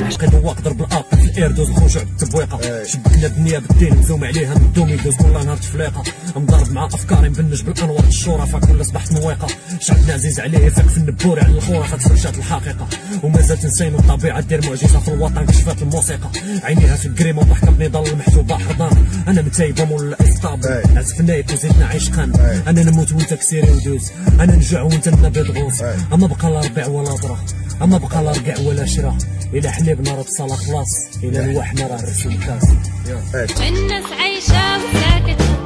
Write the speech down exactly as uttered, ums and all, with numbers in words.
عشقي ذواق ضرب الابل في الايردوز الخروج على التبويقه شبكنا الدنيا بالدين مزوم عليها من الدوم يدوز كل نهار تفليقه مضارب مع افكاري مبنج بالانوار الشرفاء كل صبحت مويقه شعبنا عزيز عليه فاك في النبوري على الخرافه تفرشات الحقيقه ومازال تنسينو الطبيعه دير معجزه في الوطن كشفات الموسيقى عينيها في الكريمه وضحكه بنضال المحجوبه حضانه انا متايبه مول الاسطابل عزف نايك وزيدنا عشقا انا نموت وانت كسيري ودوز انا نجوع وانت نبيض غوص اما بقى لا ربيع ولا ضرا اما بقى لا رقع ولا شرا الى حليبنا راه الصلاه خلاص الى الوحنا راه الرسول كاس الناس عايشه وساكت